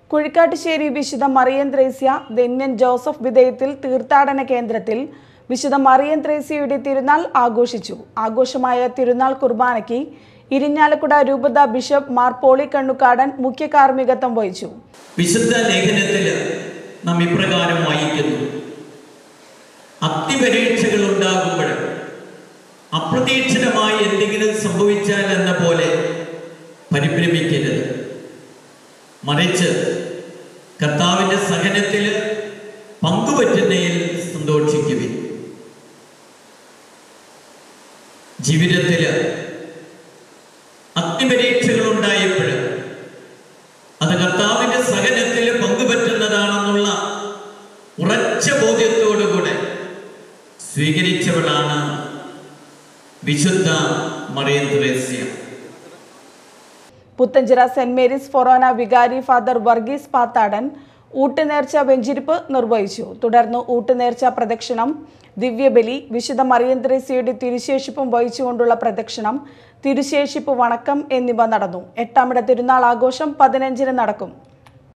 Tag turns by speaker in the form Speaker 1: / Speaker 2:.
Speaker 1: കുഴിക്കാട്ടുശ്ശേരി വിശുദ്ധ മറിയം ത്രേസ്യ ധന്യൻ ജോസഫ് വിധേയത്തിൽ തീർത്ഥാടന കേന്ദ്രത്തിൽ വിശുദ്ധ മറിയം ത്രേസ്യയുടെ തിരുനാൾ ആഘോഷിച്ചു. ആഘോഷമായ തിരുനാൾ കുർബാനയ്ക്ക് ഇരിഞ്ഞാലക്കുട രൂപത ബിഷപ്പ് മാർ പോളി കണ്ണുകാടൻ മുഖ്യ കാർമ്മികത്വം വഹിച്ചു.
Speaker 2: വിശുദ്ധ ലേഖനത്തിൽ നാം ഇപ്രകാരം വായിക്കുന്നു: അഗ്നിപരീക്ഷകൾ ഉണ്ടാകുമ്പോൾ അപ്രതീക്ഷിതമായി എന്തെങ്കിലും സംഭവിച്ചാൽ എന്ന പോലെ പരിഭ്രമിക്കരുത്, മറിച്ച് കർത്താവിന്റെ സഹനത്തിൽ പങ്കുപറ്റുന്നതിൽ സന്തോഷിക്കുവിൻ. ജീവിതത്തിൽ അഗ്നിപരീക്ഷകൾ ഉണ്ടായപ്പോൾ അത് കർത്താവിന്റെ സഹനത്തിൽ പങ്കുപറ്റുന്നതാണെന്നുള്ള ഉറച്ച ബോധ്യത്തോടുകൂടെ സ്വീകരിച്ചവളാണ് വിശുദ്ധ മറിയം ത്രേസ്യ.
Speaker 1: പുത്തഞ്ചിറ സെന്റ് മേരീസ് ഫൊറോന വികാരി ഫാദർ വർഗീസ് പാത്താടൻ ഊട്ടുനേർച്ച വെഞ്ചിരിപ്പ് നിർവഹിച്ചു. തുടർന്ന് ഊട്ടുനേർച്ച പ്രദക്ഷിണം, ദിവ്യബലി, വിശുദ്ധ മറിയം ത്രേസ്യയുടെ തിരുശേഷിപ്പും വഹിച്ചുകൊണ്ടുള്ള പ്രദക്ഷിണം, തിരുശേഷിപ്പ് വണക്കം എന്നിവ നടന്നു. 8ാം തിരുനാൾ ആഘോഷം 15-ന് നടക്കും.